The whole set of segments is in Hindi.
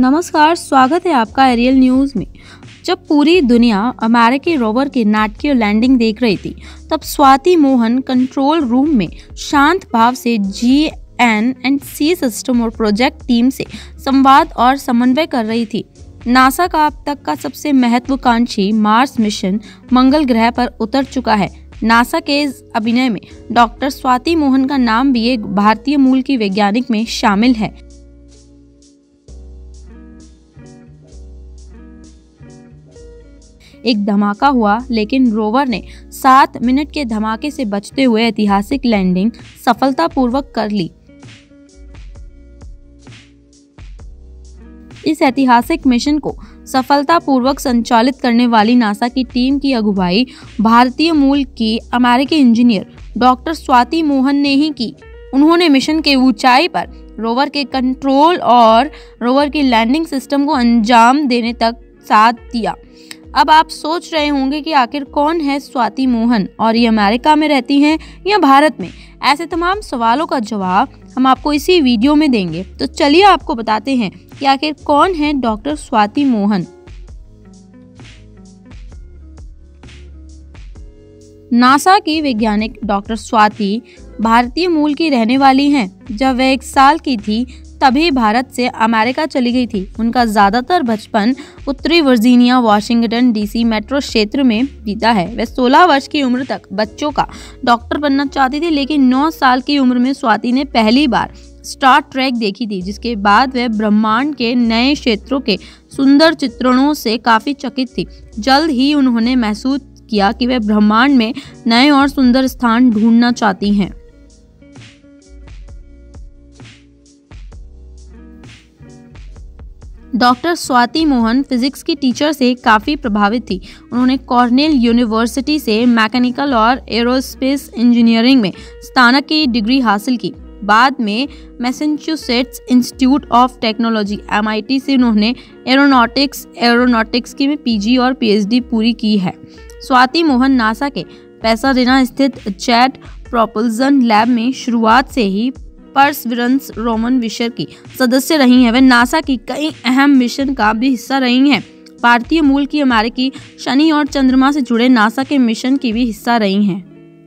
नमस्कार, स्वागत है आपका एरियल न्यूज़ में। जब पूरी दुनिया अमेरिकी रोवर की नाटकीय लैंडिंग देख रही थी, तब स्वाति मोहन कंट्रोल रूम में शांत भाव से GN&C सिस्टम और प्रोजेक्ट टीम से संवाद और समन्वय कर रही थी। नासा का अब तक का सबसे महत्वाकांक्षी मार्स मिशन मंगल ग्रह पर उतर चुका है। नासा के इस अभियान में डॉक्टर स्वाति मोहन का नाम भी एक भारतीय मूल की वैज्ञानिक में शामिल है। एक धमाका हुआ, लेकिन रोवर ने 7 मिनट के धमाके से बचते हुए ऐतिहासिक लैंडिंग सफलतापूर्वक कर ली। इस ऐतिहासिक मिशन को सफलतापूर्वक संचालित करने वाली नासा की टीम की अगुवाई भारतीय मूल की अमेरिकी इंजीनियर डॉक्टर स्वाति मोहन ने ही की। उन्होंने मिशन के ऊंचाई पर रोवर के कंट्रोल और रोवर की लैंडिंग सिस्टम को अंजाम देने तक साथ दिया। अब आप सोच रहे होंगे कि आखिर कौन है स्वाति मोहन और ये अमेरिका में रहती हैं या भारत में? ऐसे तमाम सवालों का जवाब हम आपको इसी वीडियो में देंगे। तो चलिए आपको बताते हैं कि आखिर कौन है डॉक्टर स्वाति मोहन। नासा की वैज्ञानिक डॉक्टर स्वाति भारतीय मूल की रहने वाली हैं। जब वह 1 साल की थी तभी भारत से अमेरिका चली गई थी। उनका ज़्यादातर बचपन उत्तरी वर्जीनिया, वाशिंगटन DC मेट्रो क्षेत्र में बीता है। वह 16 वर्ष की उम्र तक बच्चों का डॉक्टर बनना चाहती थी, लेकिन 9 साल की उम्र में स्वाति ने पहली बार स्टार ट्रेक देखी थी, जिसके बाद वह ब्रह्मांड के नए क्षेत्रों के सुंदर चित्रणों से काफ़ी चकित थी। जल्द ही उन्होंने महसूस किया कि वह ब्रह्मांड में नए और सुंदर स्थान ढूंढना चाहती हैं। डॉक्टर स्वाति मोहन फिजिक्स की टीचर से काफ़ी प्रभावित थी। उन्होंने कॉर्नेल यूनिवर्सिटी से मैकेनिकल और एरोस्पेस इंजीनियरिंग में स्नातक की डिग्री हासिल की। बाद में Massachusetts Institute of Technology MIT से उन्होंने एरोनॉटिक्स की में PG और PhD पूरी की है। स्वाति मोहन नासा के पैसाडेना स्थित जेट प्रोपल्सन लैब में शुरुआत से ही परसिवरेंस रोमन मिशन की सदस्य रही हैं। वे नासा की कई अहम मिशन का भी हिस्सा रही हैं। भारतीय मूल की अमेरिकी शनि और चंद्रमा से जुड़े नासा के मिशन की भी हिस्सा रही हैं।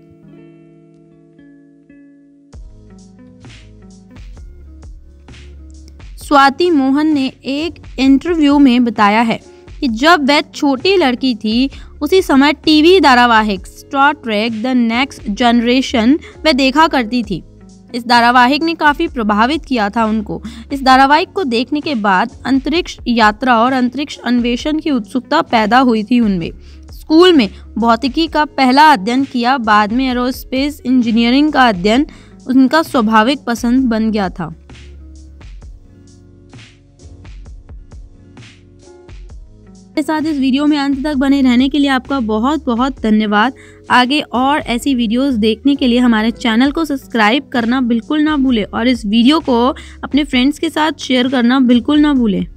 स्वाति मोहन ने एक इंटरव्यू में बताया है कि जब वह छोटी लड़की थी, उसी समय टीवी धारावाहिक Star Trek the Next Generation वह देखा करती थी। इस धारावाहिक ने काफ़ी प्रभावित किया था उनको। इस धारावाहिक को देखने के बाद अंतरिक्ष यात्रा और अंतरिक्ष अन्वेषण की उत्सुकता पैदा हुई थी उनमें। स्कूल में भौतिकी का पहला अध्ययन किया, बाद में एरोस्पेस इंजीनियरिंग का अध्ययन उनका स्वाभाविक पसंद बन गया था। के साथ इस वीडियो में अंत तक बने रहने के लिए आपका बहुत बहुत धन्यवाद। आगे और ऐसी वीडियोस देखने के लिए हमारे चैनल को सब्सक्राइब करना बिल्कुल ना भूलें और इस वीडियो को अपने फ्रेंड्स के साथ शेयर करना बिल्कुल ना भूलें।